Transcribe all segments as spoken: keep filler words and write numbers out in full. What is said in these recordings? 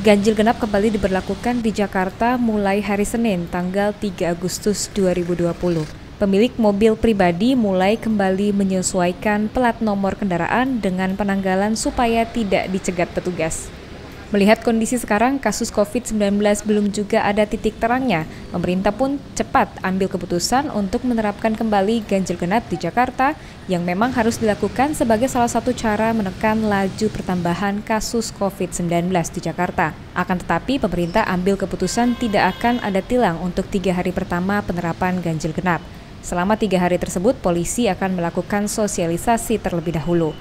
Ganjil genap kembali diberlakukan di Jakarta mulai hari Senin, tanggal tiga Agustus dua ribu dua puluh. Pemilik mobil pribadi mulai kembali menyesuaikan plat nomor kendaraan dengan penanggalan supaya tidak dicegat petugas. Melihat kondisi sekarang, kasus covid sembilan belas belum juga ada titik terangnya. Pemerintah pun cepat ambil keputusan untuk menerapkan kembali ganjil genap di Jakarta yang memang harus dilakukan sebagai salah satu cara menekan laju pertambahan kasus covid sembilan belas di Jakarta. Akan tetapi, pemerintah ambil keputusan tidak akan ada tilang untuk tiga hari pertama penerapan ganjil genap. Selama tiga hari tersebut, polisi akan melakukan sosialisasi terlebih dahulu.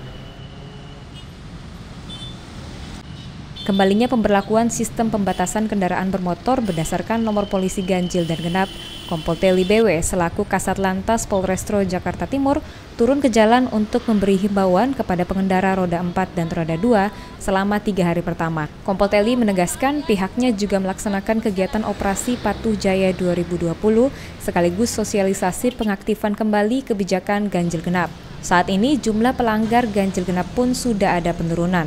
Kembalinya pemberlakuan sistem pembatasan kendaraan bermotor berdasarkan nomor polisi ganjil dan genap, Kompol Teli B W selaku Kasat Lantas Polrestro Jakarta Timur turun ke jalan untuk memberi himbauan kepada pengendara roda empat dan roda dua selama tiga hari pertama. Kompol Teli menegaskan pihaknya juga melaksanakan kegiatan operasi Patuh Jaya dua ribu dua puluh sekaligus sosialisasi pengaktifan kembali kebijakan ganjil genap. Saat ini jumlah pelanggar ganjil genap pun sudah ada penurunan.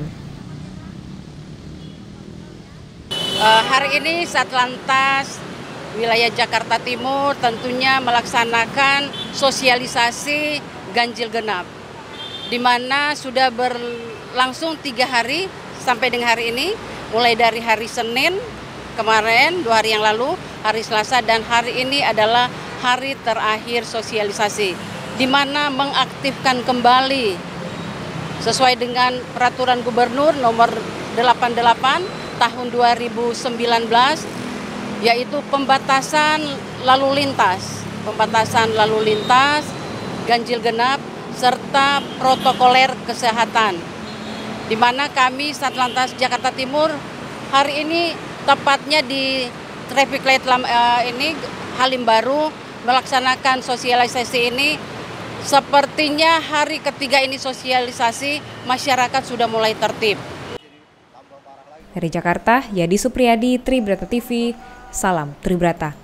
Uh, hari ini Satlantas wilayah Jakarta Timur tentunya melaksanakan sosialisasi ganjil genap, di mana sudah berlangsung tiga hari sampai dengan hari ini, mulai dari hari Senin kemarin, dua hari yang lalu, hari Selasa, dan hari ini adalah hari terakhir sosialisasi, di mana mengaktifkan kembali sesuai dengan peraturan Gubernur nomor delapan puluh delapan tahun dua ribu sembilan belas, yaitu pembatasan lalu lintas, pembatasan lalu lintas, ganjil genap, serta protokoler kesehatan. Di mana kami Satlantas Jakarta Timur hari ini tepatnya di traffic light uh, ini Halim Baru melaksanakan sosialisasi ini. Sepertinya hari ketiga ini sosialisasi, masyarakat sudah mulai tertib. Dari Jakarta, Yadi Supriyadi, Tribrata T V, salam Tribrata.